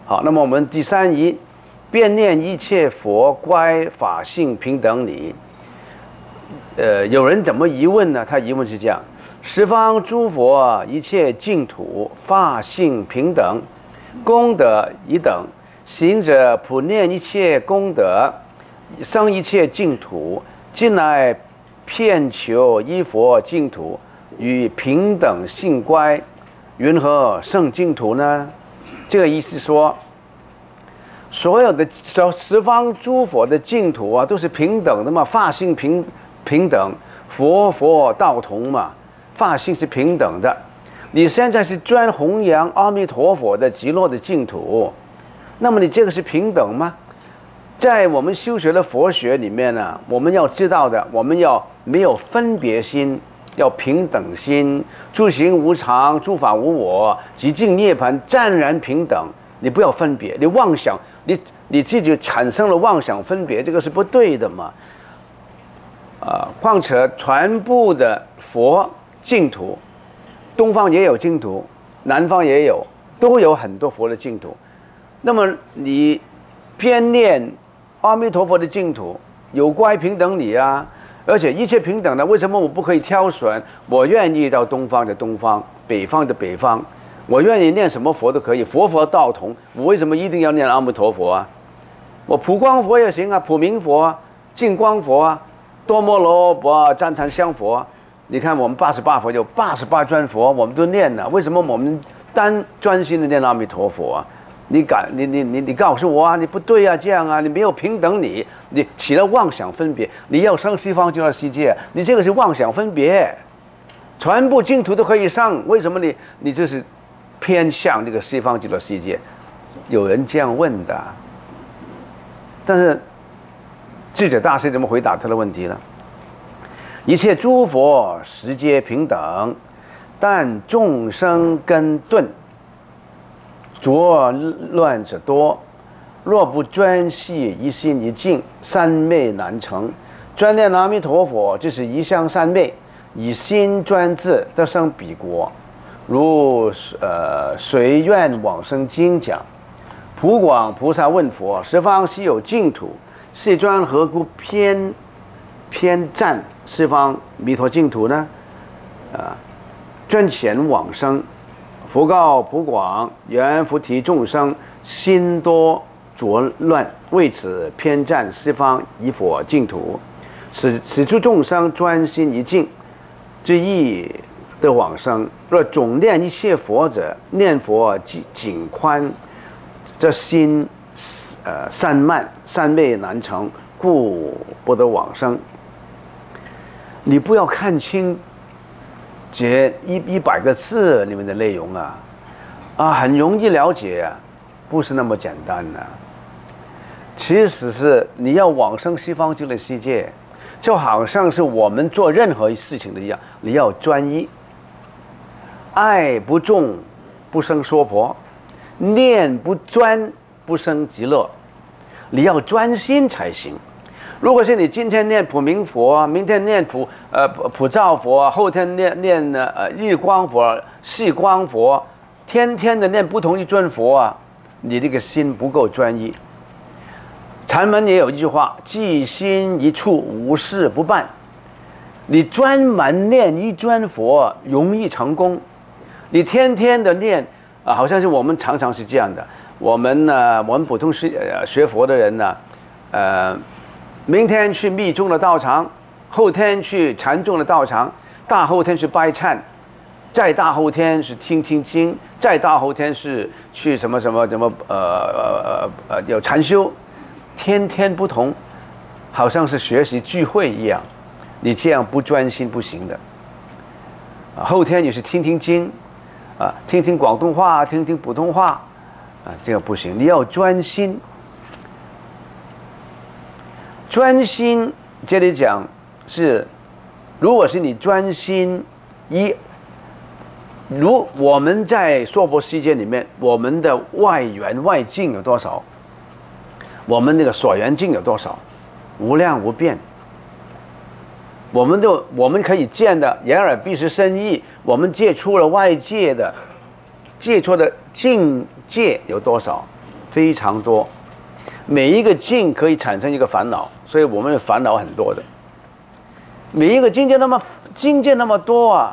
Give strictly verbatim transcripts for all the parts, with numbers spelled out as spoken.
好，那么我们第三疑，遍念一切佛乖法性平等理。呃，有人怎么疑问呢？他疑问是这样：十方诸佛一切净土法性平等，功德一等，行者普念一切功德，生一切净土，今来遍求一佛净土，与平等性乖，云何胜净土呢？这个意思说，所有的十方诸佛的净土啊，都是平等的嘛，法性平平等，佛佛道同嘛，法性是平等的。你现在是专弘扬阿弥陀佛的极乐的净土，那么你这个是平等吗？在我们修学的佛学里面呢，我们要知道的，我们要没有分别心，要平等心，诸行无常，诸法无我，极尽涅槃，湛然平等。你不要分别，你妄想，你你自己产生了妄想分别，这个是不对的嘛。啊、呃，况且全部的佛净土，东方也有净土，南方也有，都有很多佛的净土。那么你偏念阿弥陀佛的净土，有乖平等理啊，而且一切平等的，为什么我不可以挑选？我愿意到东方的东方，北方的北方，我愿意念什么佛都可以，佛佛道同。我为什么一定要念阿弥陀佛啊？我普光佛也行啊，普明佛啊，净光佛啊，多摩罗婆赞叹香佛啊。你看我们八十八佛有八十八尊佛，我们都念了，为什么我们单专心的念阿弥陀佛啊？你敢你你你你告诉我啊，你不对啊，这样啊，你没有平等你，你起了妄想分别，你要生西方极乐世界，你这个是妄想分别，全部净土都可以上，为什么你你这是偏向这个西方极乐世界？有人这样问的，但是智者大师怎么回答他的问题呢？一切诸佛实皆平等，但众生根钝，浊乱者多。若不专系一心一境，三昧难成。专念阿弥陀佛，就是一向三昧，以心专志，得生彼国。如呃《随愿往生经》讲，普广菩萨问佛：十方悉有净土，世尊何故偏偏占十方弥陀净土呢？啊，专遣往生。佛告普广：缘菩提众生心多浊乱，为此偏占十方一佛净土，使使诸众生专心一境之意得往生。若总念一切佛者，念佛紧宽，这心呃散漫，三昧难成，故不得往生。你不要看清这一一百个字里面的内容啊，啊，很容易了解啊，不是那么简单的、啊。其实是你要往生西方极乐世界，就好像是我们做任何事情的一样，你要专一，爱不重不生娑婆，念不专不生极乐，你要专心才行。如果是你今天念普明佛，明天念普呃普照佛，后天念念呃日光佛、细光佛，天天的念不同一尊佛啊，你这个心不够专一。禅门也有一句话：即心一处，无事不办。你专门念一尊佛，容易成功。你天天的念啊，好像是我们常常是这样的。我们呢、呃，我们普通学学佛的人呢，呃。明天去密宗的道场，后天去禅宗的道场，大后天去拜忏，再大后天是听听经，再大后天是去什么什么什么呃呃呃有禅修，天天不同，好像是学习聚会一样，你这样不专心不行的。啊，后天你是听听经，啊，听听广东话，听听普通话，啊，这个不行，你要专心。专心，这里讲是，如果是你专心一，如我们在娑婆世界里面，我们的外缘外境有多少？我们那个所缘境有多少？无量无边。我们就我们可以见的眼耳鼻舌身意，我们接触了外界的接触的境界有多少？ 非常多，每一个境可以产生一个烦恼，所以我们的烦恼很多的。每一个境界那么境界那么多啊，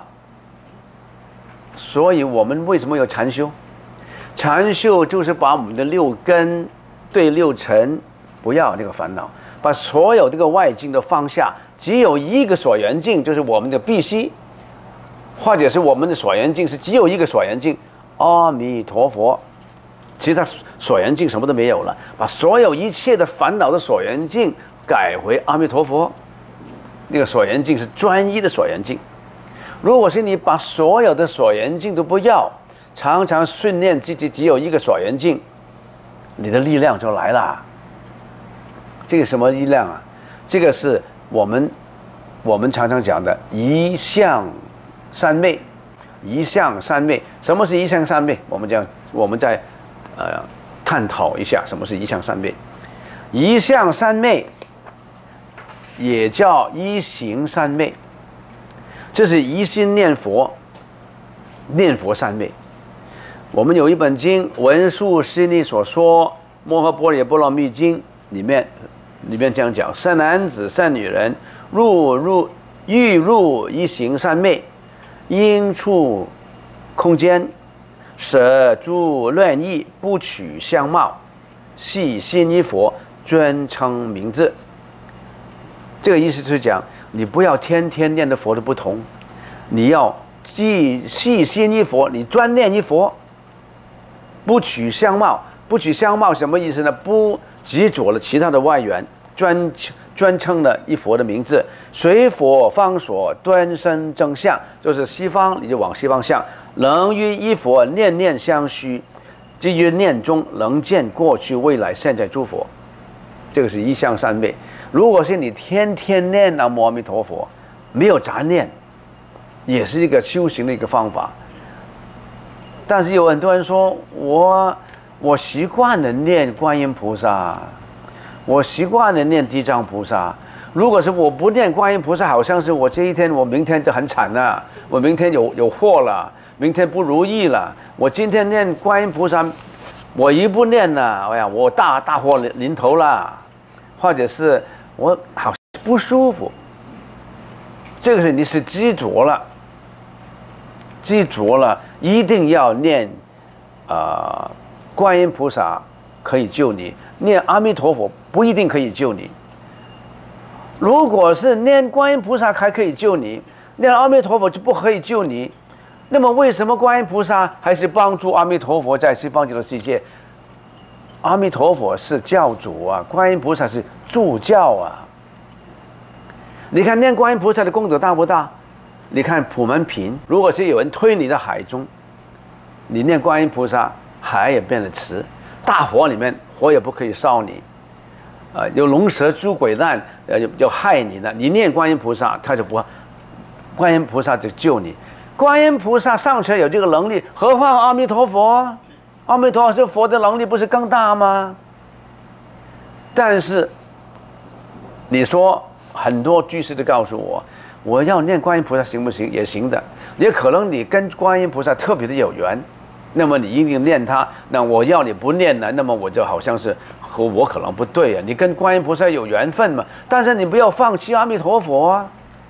所以我们为什么有禅修？禅修就是把我们的六根对六尘不要这个烦恼，把所有这个外境都放下，只有一个所缘境，就是我们的必须，或者是我们的所缘境是只有一个所缘境，阿弥陀佛。其他所缘境什么都没有了，把所有一切的烦恼的所缘境改回阿弥陀佛。那个所缘境是专一的所缘境。如果是你把所有的所缘境都不要，常常训练自己只有一个所缘境，你的力量就来了。这个什么力量啊？这个是我们我们常常讲的一向三昧。一向三昧，什么是一向三昧？我们讲，我们再呃探讨一下什么是一向三昧。一向三昧也叫一行三昧，这是一心念佛，念佛三昧。我们有一本经《文殊师利所说摩诃般若波罗蜜经》里面，里面这样讲：善男子、善女人，入入欲入一行三昧，应处空间，舍诸乱意，不取相貌，系心一佛，专称名字。这个意思是讲，你不要天天念的佛都不同，你要既系心一佛，你专念一佛，不取相貌。不取相貌什么意思呢？不执着了其他的外缘，专专称了一佛的名字。随佛方所，端身正相，就是西方你就往西方向，能于一佛念念相续，即于念中能见过去未来现在诸佛。这个是一向三昧。如果是你天天念南无阿弥陀佛，没有杂念，也是一个修行的一个方法。但是有很多人说，我我习惯了念观音菩萨，我习惯了念地藏菩萨。如果是我不念观音菩萨，好像是我这一天，我明天就很惨了，我明天有有祸了，明天不如意了。我今天念观音菩萨，我一不念呢，哎呀，我大大祸临头了，或者是我好不舒服。这个是你是执着了，执着了，一定要念啊、呃，观音菩萨可以救你，念阿弥陀佛不一定可以救你。如果是念观音菩萨还可以救你，念阿弥陀佛就不可以救你，那么为什么观音菩萨还是帮助阿弥陀佛在西方极乐世界？阿弥陀佛是教主啊，观音菩萨是助教啊。你看念观音菩萨的功德大不大？你看普门品，如果是有人推你到海中，你念观音菩萨，海也变得慈；大火里面火也不可以烧你。呃，有龙蛇猪鬼难，呃，要害你的，你念观音菩萨，他就不，观音菩萨就救你。观音菩萨尚且有这个能力，何况阿弥陀佛？阿弥陀佛佛的能力不是更大吗？但是你说很多居士都告诉我，我要念观音菩萨行不行？也行的。也可能你跟观音菩萨特别的有缘，那么你一定念他。那我要你不念呢，那么我就好像是和我可能不对啊。你跟观音菩萨有缘分嘛，但是你不要放弃阿弥陀佛啊。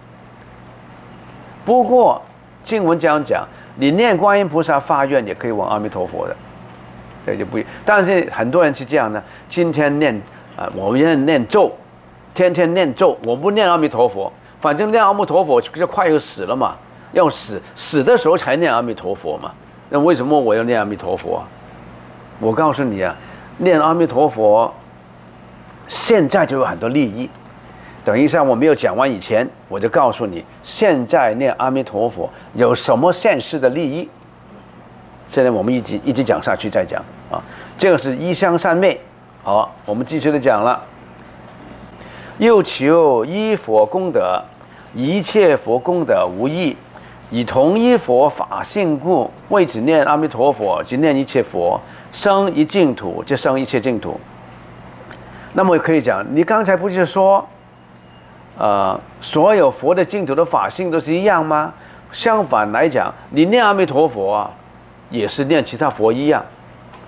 不过经文这样讲，你念观音菩萨发愿也可以往阿弥陀佛的，这就不。但是很多人是这样的，今天念啊、呃，我念念咒，天天念咒，我不念阿弥陀佛，反正念阿弥陀佛就快要死了嘛。要死死的时候才念阿弥陀佛嘛？那为什么我要念阿弥陀佛啊？我告诉你啊，念阿弥陀佛，现在就有很多利益。等一下我没有讲完以前，我就告诉你，现在念阿弥陀佛有什么现实的利益。现在我们一直一直讲下去再讲啊。这个是一向三昧。好，我们继续的讲了。又求一佛功德，一切佛功德无异。以同一佛法性故，为此念阿弥陀佛，即念一切佛，生一净土，即生一切净土。那么可以讲，你刚才不是说，呃，所有佛的净土的法性都是一样吗？相反来讲，你念阿弥陀佛啊，也是念其他佛一样。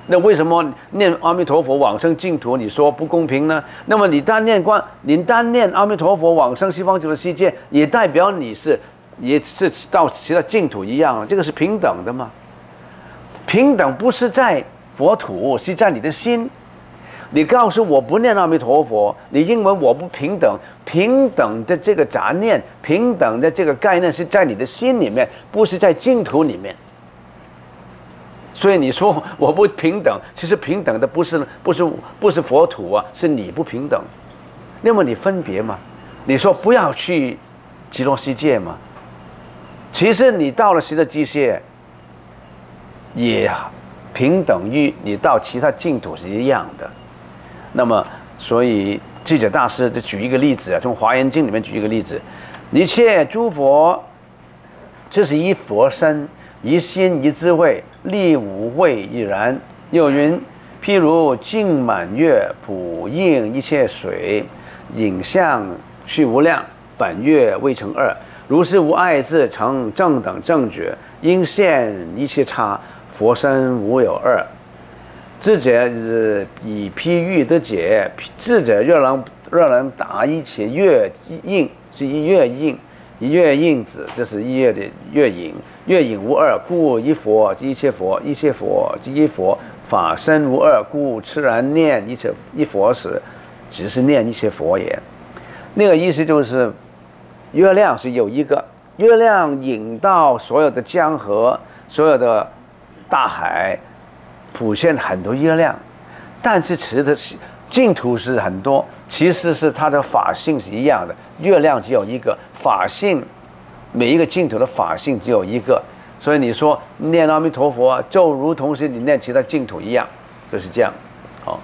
那为什么念阿弥陀佛往生净土，你说不公平呢？那么你单念观，你单念阿弥陀佛往生西方极乐世界，也代表你是也是到其他净土一样，这个是平等的嘛？平等不是在佛土，是在你的心。你告诉我不念阿弥陀佛，你因为我不平等，平等的这个杂念，平等的这个概念是在你的心里面，不是在净土里面。所以你说我不平等，其实平等的不是不是不是佛土啊，是你不平等。那么你分别嘛？你说不要去极乐世界嘛？其实你到了极乐世界，也平等于你到其他净土是一样的。那么，所以智者大师就举一个例子啊，从《华严经》里面举一个例子：一切诸佛，这是一佛身，一心一智慧，力无畏亦然。又云：譬如镜满月，普映一切水，影像续无量，本月未成二。如是无碍自成正等正觉，应现一切差，佛身无有二。智者以譬喻得解，智者若能若能达一切月映，是一月映，一月映子，这是一月的月影。月影无二，故一佛即一切佛，一切佛即一佛。法身无二，故痴然念一切一佛时，只是念一切佛也。那个意思就是，月亮是有一个，月亮引到所有的江河，所有的大海。普现很多月亮，但是其实的净土是很多，其实是它的法性是一样的。月亮只有一个，法性每一个净土的法性只有一个，所以你说念阿弥陀佛，就如同是你念其他净土一样，就是这样。好，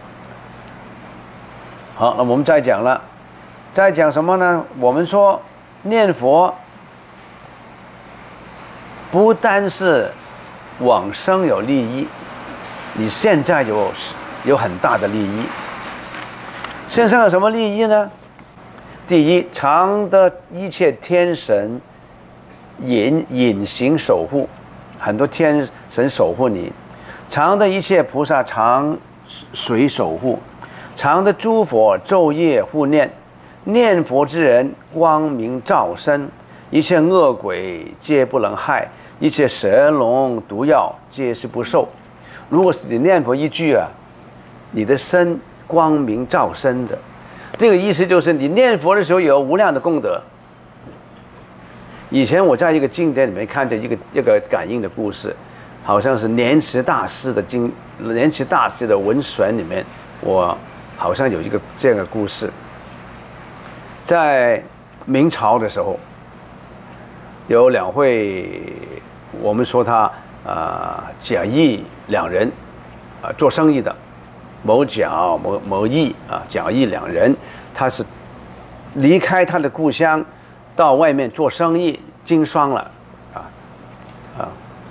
好，那我们再讲了，再讲什么呢？我们说念佛不单是往生有利益。你现在有有很大的利益，现在有什么利益呢？第一，常得一切天神隐隐形守护，很多天神守护你；常得一切菩萨常随守护，常得诸佛昼夜护念。念佛之人光明照身，一切恶鬼皆不能害，一切蛇龙毒药皆是不受。如果是你念佛一句啊，你的身光明照身的，这个意思就是你念佛的时候有无量的功德。以前我在一个经典里面看见一个一个感应的故事，好像是莲池大师的经，莲池大师的文选里面，我好像有一个这样的故事。在明朝的时候，有两位，我们说他啊贾谊两人啊做生意的，某贾某某义啊贾谊两人，他是离开他的故乡，到外面做生意经商了，啊啊，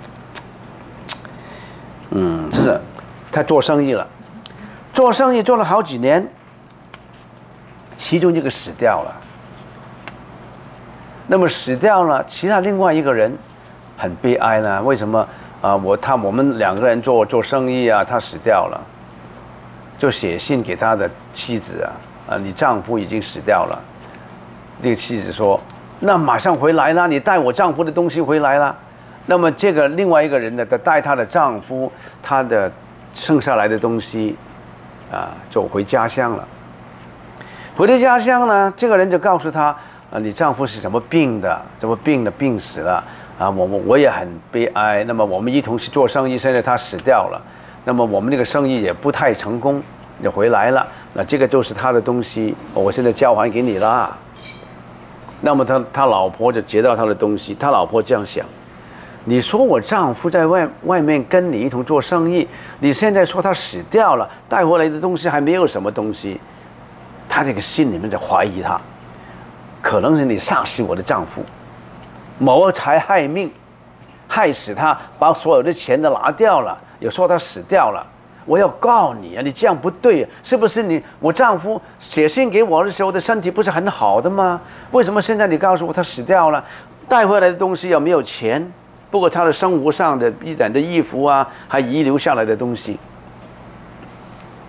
嗯，是，他做生意了，做生意做了好几年，其中一个死掉了。那么死掉了，其他另外一个人很悲哀呢？为什么？啊，我他我们两个人做做生意啊，他死掉了，就写信给他的妻子啊，啊，你丈夫已经死掉了。这个妻子说：“那马上回来啦，你带我丈夫的东西回来啦。”那么这个另外一个人呢，他带她的丈夫，他的剩下来的东西，啊，就回家乡了。回到家乡呢，这个人就告诉他：“啊，你丈夫是什么病的？怎么病的？病死了。”啊，我我我也很悲哀。那么我们一同去做生意，现在他死掉了。那么我们那个生意也不太成功，也回来了。那这个就是他的东西，我现在交还给你啦。那么他他老婆就接到他的东西，他老婆这样想：你说我丈夫在外外面跟你一同做生意，你现在说他死掉了，带回来的东西还没有什么东西，他这个心里面在怀疑他，可能是你杀死我的丈夫。谋财害命，害死他，把所有的钱都拿掉了，又说他死掉了，我要告你啊！你这样不对，是不是你？我丈夫写信给我的时候的身体不是很好的吗？为什么现在你告诉我他死掉了？带回来的东西又没有钱，不过他的生活上的一点的衣服啊，还遗留下来的东西，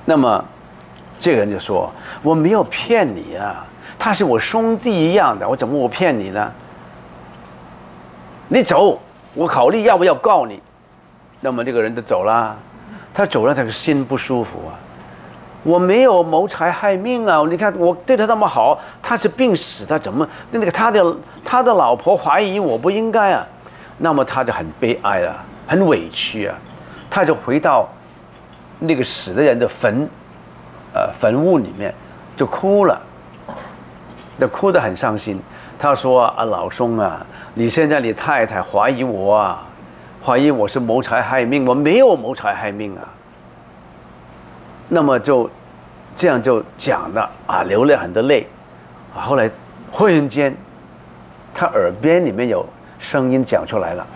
那么这个人就说：“我没有骗你啊，他是我兄弟一样的，我怎么我骗你呢？你走，我考虑要不要告你。”那么这个人就走了，他走了，他的心不舒服啊。我没有谋财害命啊！你看我对他那么好，他是病死的，怎么那个他的他的老婆怀疑我不应该啊？那么他就很悲哀啊，很委屈啊，他就回到那个死的人的坟，呃坟屋里面就哭了，就哭得很伤心。他说：“啊，老兄啊，你现在你太太怀疑我啊，怀疑我是谋财害命，我没有谋财害命啊。”那么就这样就讲了啊，流了很多泪。后来忽然间，他耳边里面有声音讲出来了：“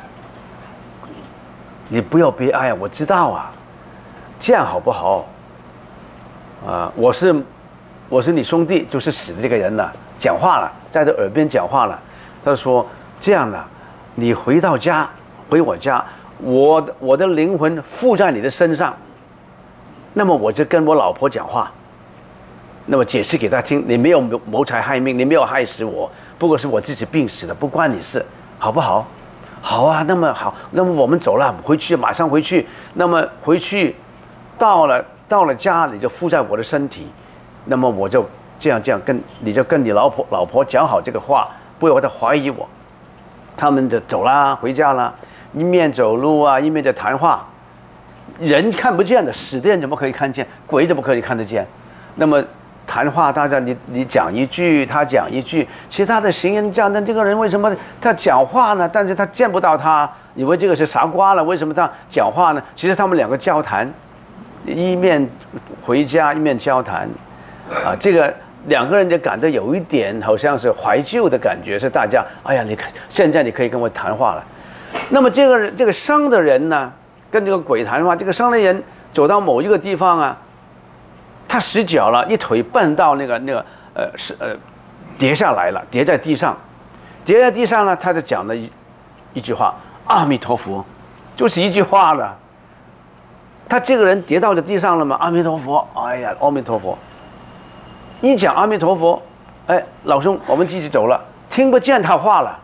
你不要悲哀啊，我知道啊，这样好不好？啊，我是我是你兄弟，就是死的这个人了，讲话了，在他耳边讲话了。他说：这样的，你回到家，回我家，我我的灵魂附在你的身上。”那么我就跟我老婆讲话，那么解释给她听，你没有谋财害命，你没有害死我，不过是我自己病死的，不关你事，好不好？好啊，那么好，那么我们走了，回去马上回去。那么回去到了到了家，你就附在我的身体，那么我就这样这样跟你就跟你老婆老婆讲好这个话，不要她怀疑我。他们就走啦，回家啦，一面走路啊，一面在谈话。人看不见的，死的人怎么可以看见？鬼怎么可以看得见？那么谈话，大家你你讲一句，他讲一句，其他的行人讲，那这个人为什么他讲话呢？但是他见不到他，以为这个是傻瓜了。为什么他讲话呢？其实他们两个交谈，一面回家一面交谈，啊，这个两个人就感到有一点好像是怀旧的感觉，是大家哎呀，你现在你可以跟我谈话了。那么这个这个生的人呢？跟这个鬼谈话，这个生的人走到某一个地方啊，他失脚了，一腿绊到那个那个呃是呃跌下来了，跌在地上，跌在地上呢，他就讲了一一句话：“阿弥陀佛”，就是一句话了。他这个人跌到了地上了嘛，阿弥陀佛，哎呀，阿弥陀佛，一讲阿弥陀佛，哎，老兄，我们继续走了，听不见他话了。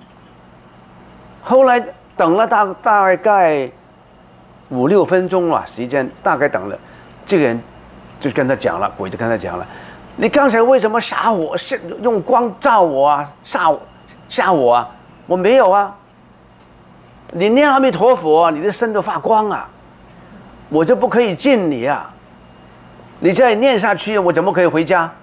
后来等了大大概五六分钟了，时间大概等了，这个人就跟他讲了，鬼就跟他讲了：“你刚才为什么杀我？是用光照我啊，吓我吓我啊？我没有啊！你念阿弥陀佛，你的身都发光啊，我就不可以进你啊！你再念下去，我怎么可以回家？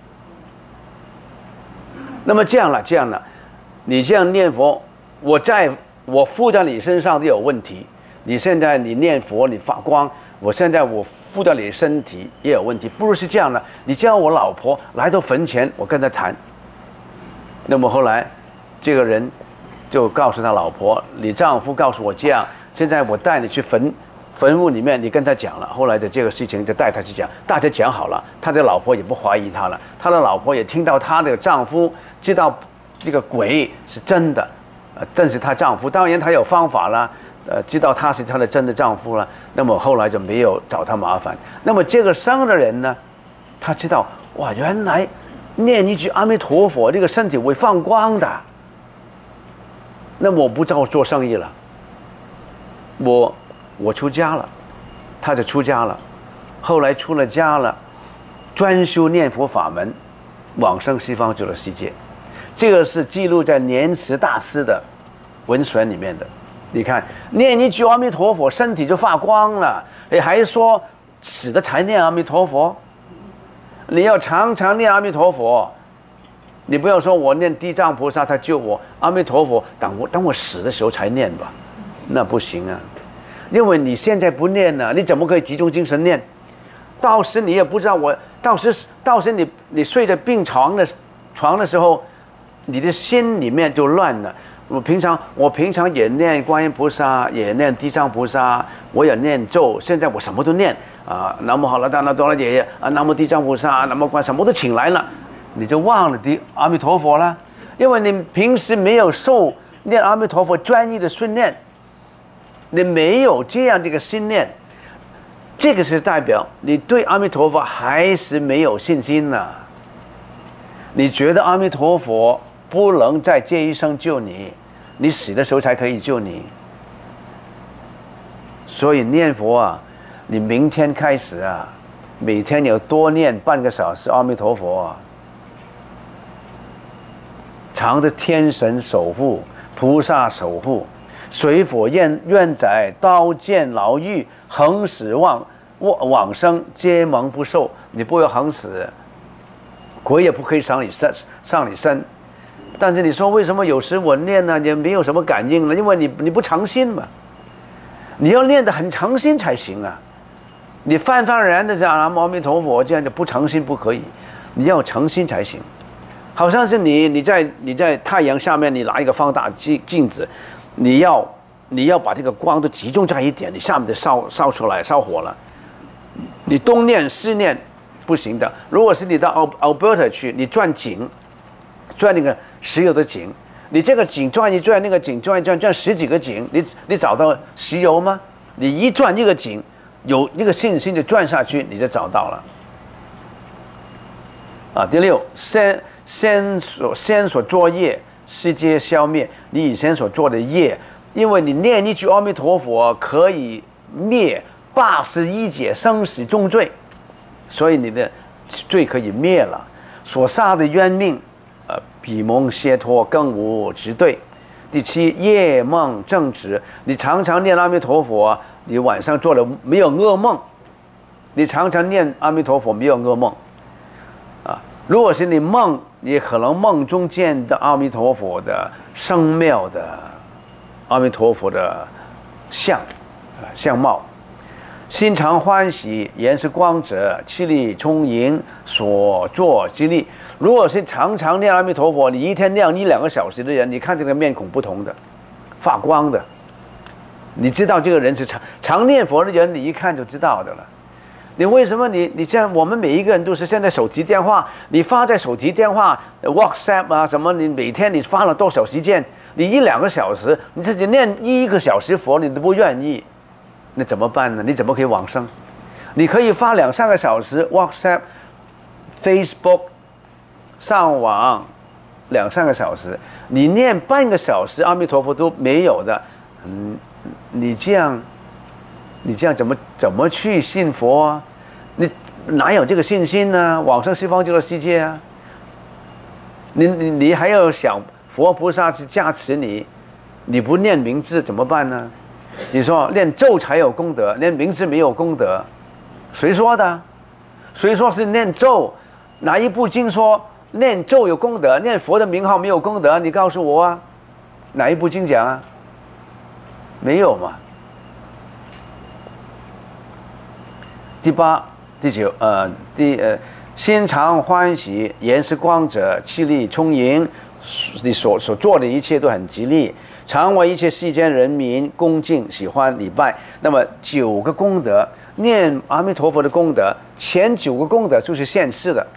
那么这样了，这样了，你这样念佛，我在我附在你身上都有问题。”你现在你念佛你发光，我现在我附到你身体也有问题，不如是这样的，你叫我老婆来到坟前，我跟她谈。那么后来，这个人就告诉他老婆：“你丈夫告诉我这样，现在我带你去坟坟墓里面，你跟他讲了。”后来的这个事情就带他去讲，大家讲好了，他的老婆也不怀疑他了，他的老婆也听到他的丈夫知道这个鬼是真的，呃，正是她丈夫，当然他有方法了。呃，知道他是她的真的丈夫了，那么后来就没有找他麻烦。那么这个生的人呢，他知道哇，原来念一句阿弥陀佛，这个身体会放光的。那么我不照做生意了，我我出家了，他就出家了。后来出了家了，专修念佛法门，往生西方极乐世界。这个是记录在莲池大师的文选里面的。你看，念一句阿弥陀佛，身体就发光了。你还说死的才念阿弥陀佛？你要常常念阿弥陀佛。你不要说我念地藏菩萨他救我，阿弥陀佛等我等我死的时候才念吧，那不行啊。因为你现在不念呢，你怎么可以集中精神念？到时你也不知道我，到时到时你你睡在病床的床的时候，你的心里面就乱了。我平常我平常也念观音菩萨，也念地藏菩萨，我也念咒。现在我什么都念啊，南无好了大那多了爷爷啊，南无地藏菩萨，南无观什么都请来了，你就忘了的阿弥陀佛了，因为你平时没有受念阿弥陀佛专一的训练，你没有这样这个心念。 这个是代表你对阿弥陀佛还是没有信心呢、啊？你觉得阿弥陀佛不能在这一生救你，你死的时候才可以救你。所以念佛啊，你明天开始啊，每天有多念半个小时阿弥陀佛啊，常的天神守护、菩萨守护、水火焰怨载、刀剑牢狱、横死往往往生皆蒙不受。你不要横死，鬼也不可以上你身上你身。但是你说为什么有时我念呢也没有什么感应呢？因为你你不诚心嘛。你要念得很诚心才行啊！你泛泛然的讲南无阿弥陀佛，这样就不诚心不可以，你要诚心才行。好像是你你在你在太阳下面，你拿一个放大镜镜子，你要你要把这个光都集中在一点，你下面就烧烧出来烧火了。你东念西念不行的。如果是你到 Alberta 去，你钻井，钻那个石油的井。你这个井转一转，那个井转一转，转十几个井，你你找到石油吗？你一转一个井，有那个信心就转下去，你就找到了。啊，第六，先先所先所作业，世界消灭你以前所做的业，因为你念一句阿弥陀佛，可以灭八十一劫生死重罪，所以你的罪可以灭了。所杀的冤命。呃，彼蒙解脱，更无执对。第七，夜梦正直，你常常念阿弥陀佛，你晚上做了没有噩梦？你常常念阿弥陀佛，没有噩梦啊。如果是你梦，你可能梦中见的阿弥陀佛的生妙的阿弥陀佛的相相貌。心常欢喜，言是光者，气力充盈，所作之力。如果是常常念阿弥陀佛，你一天念一两个小时的人，你看这个面孔不同的，发光的，你知道这个人是常常念佛的人，你一看就知道的了。你为什么你你这样？我们每一个人都是现在手提电话，你发在手提电话 WhatsApp 啊什么，你每天你发了多少时间？你一两个小时，你自己念一个小时佛，你都不愿意。那怎么办呢？你怎么可以往生？你可以发两三个小时 WhatsApp、Facebook 上网两三个小时，你念半个小时阿弥陀佛都没有的，嗯，你这样，你这样怎么怎么去信佛啊？你哪有这个信心呢？往生西方极乐世界啊！你你你还要想佛菩萨去加持你，你不念名字怎么办呢？你说念咒才有功德，念名字没有功德，谁说的？谁说是念咒？哪一部经说念咒有功德，念佛的名号没有功德？你告诉我啊，哪一部经讲啊？没有嘛。第八、第九，呃，第呃，心常欢喜，言是光者，气力充盈，你所所做的一切都很吉利。常为一切世间人民恭敬喜欢礼拜。那么九个功德，念阿弥陀佛的功德，前九个功德就是现世的。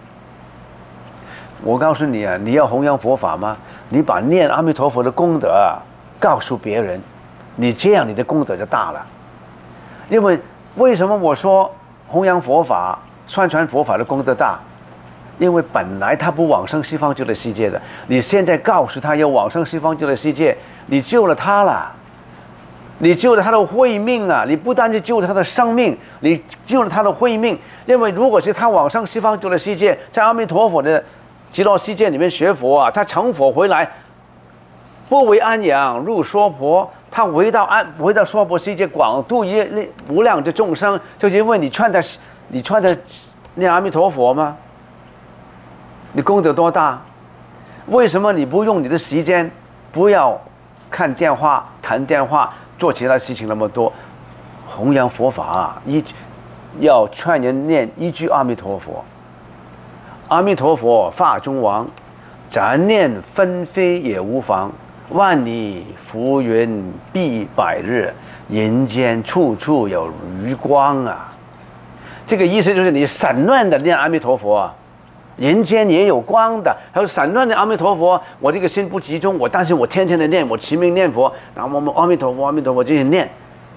我告诉你啊，你要弘扬佛法吗？你把念阿弥陀佛的功德啊告诉别人，你这样你的功德就大了。因为为什么我说弘扬佛法、宣传佛法的功德大？因为本来他不往生西方极乐世界的，你现在告诉他要往生西方极乐世界，你救了他了，你救了他的慧命啊！你不单是救了他的生命，你救了他的慧命。因为如果是他往生西方极乐世界，在阿弥陀佛的极乐世界里面学佛啊，他成佛回来，不为安养入娑婆，他回到安回到娑婆世界广度一无量的众生，就是因为你劝他，你劝他念阿弥陀佛吗？你功德多大？为什么你不用你的时间，不要看电话、谈电话、做其他事情那么多？弘扬佛法啊，一要劝人念一句阿弥陀佛。阿弥陀佛，法中王，咱念纷飞也无妨。万里浮云蔽百日，人间处处有余光啊！这个意思就是你散乱的念阿弥陀佛啊。人间也有光的，还有散乱的阿弥陀佛。我这个心不集中，我但是我天天的念，我持名念佛，然后我们阿弥陀佛、阿弥陀佛这些念，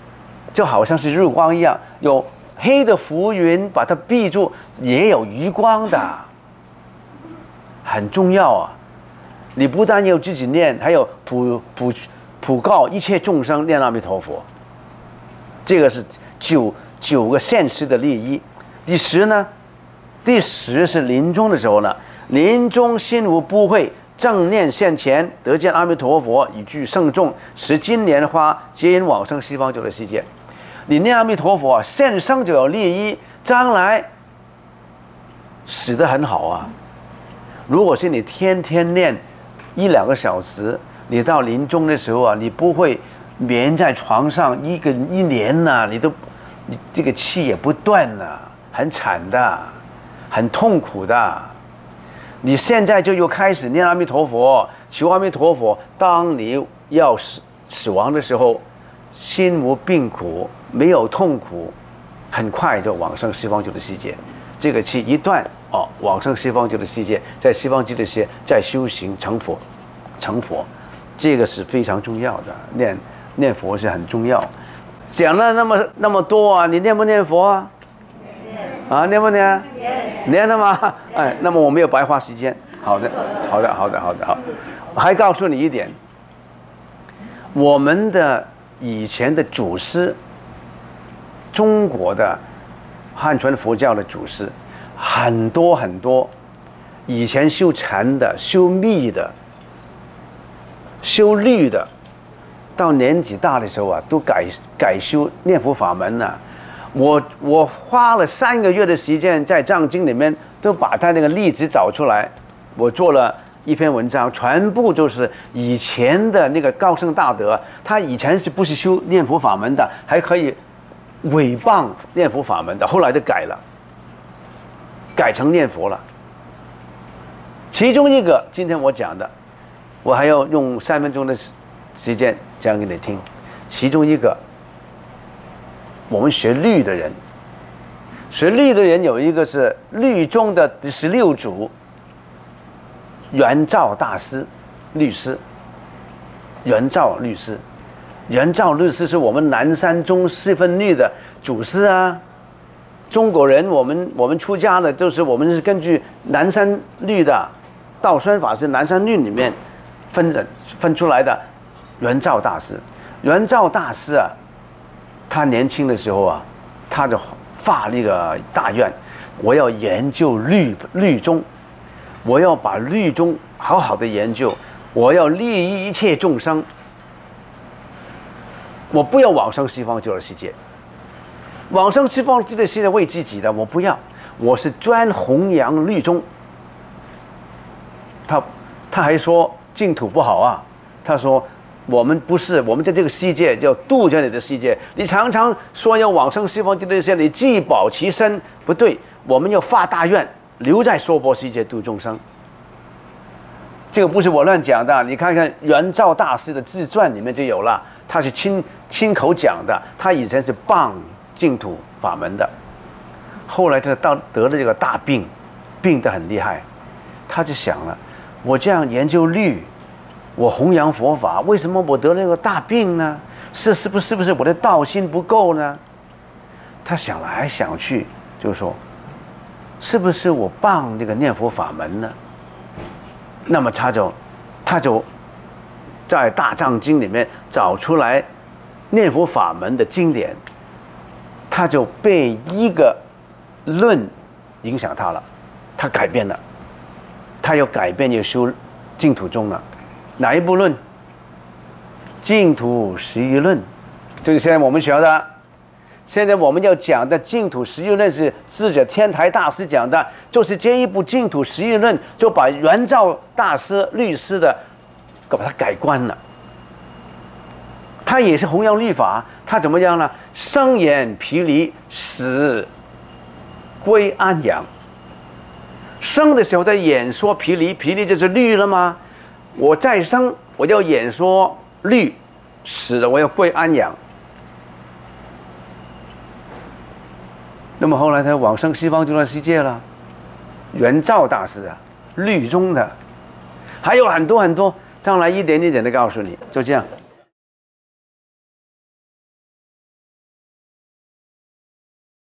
就好像是日光一样，有黑的浮云把它蔽住，也有余光的，很重要啊！你不但要自己念，还有普普普告一切众生念阿弥陀佛。这个是九九个现实的利益。第十呢？第十是临终的时候呢，临终心无不会，正念现前，得见阿弥陀佛，以具圣众，使金莲花结因往生西方极乐世界。你念阿弥陀佛，现生就有利益，将来死得很好啊。如果是你天天念一两个小时，你到临终的时候啊，你不会眠在床上一个一年呐、啊，你都你这个气也不断呐、啊，很惨的，很痛苦的。你现在就又开始念阿弥陀佛，求阿弥陀佛。当你要死死亡的时候，心无病苦，没有痛苦，很快就往生西方极乐世界。这个气一断哦，往生西方极乐世界，在西方极乐世界再修行成佛，成佛，这个是非常重要的。念念佛是很重要。讲了那么那么多啊，你念不念佛啊？啊，念不念？念了吗？哎，那么我没有白花时间。好的，好的，好的，好的，好。还告诉你一点，我们的以前的祖师，中国的汉传佛教的祖师，很多很多，以前修禅的、修密的、修律的，到年纪大的时候啊，都改改修念佛法门了、啊。我我花了三个月的时间在藏经里面都把他那个例子找出来，我做了一篇文章，全部就是以前的那个高僧大德，他以前是不是修念佛法门的，还可以诽谤念佛法门的，后来就改了，改成念佛了。其中一个今天我讲的，我还要用三分钟的时间讲给你听。其中一个，我们学律的人，学律的人有一个是律宗的第十六祖圆照大师，律师，圆照律师，圆照律师是我们南山宗四分律的祖师啊。中国人，我们我们出家的，就是我们是根据南山律的道宣法师南山律里面分的分出来的圆照大师。圆照大师啊，他年轻的时候啊，他就发那个大愿，我要研究律律宗，我要把律宗好好的研究，我要利益一切众生，我不要往生西方极乐世界，往生西方极乐世界为自己的，我不要，我是专弘扬律宗。他他还说净土不好啊，他说。我们不是，我们在这个世界叫度着你的世界。你常常说要往生西方极乐世界，你自保其身，不对。我们要发大愿，留在娑婆世界度众生。这个不是我乱讲的，你看看圆照大师的自传里面就有了，他是亲亲口讲的。他以前是谤净土法门的，后来他到得了这个大病，病得很厉害，他就想了，我这样研究律。我弘扬佛法，为什么我得了个大病呢？是是不是不是我的道心不够呢？他想来想去，就说，是不是我谤这个念佛法门呢？那么他就，他就，在大藏经里面找出来念佛法门的经典，他就被一个论影响他了，他改变了，他又改变又修净土宗了。哪一部论？净土十一论，就是现在我们学的。现在我们要讲的净土十一论是智者天台大师讲的，就是这一部净土十一论就把圆照大师律师的，把它改观了。他也是弘扬律法，他怎么样呢？生演毗梨，死归安阳。生的时候在演说毗梨，毗梨就是律了吗？我再生，我就演说律，死了我要归安阳。那么后来他往生西方极乐世界了，圆照大师啊，律宗的，还有很多很多，将来一点一点的告诉你，就这样。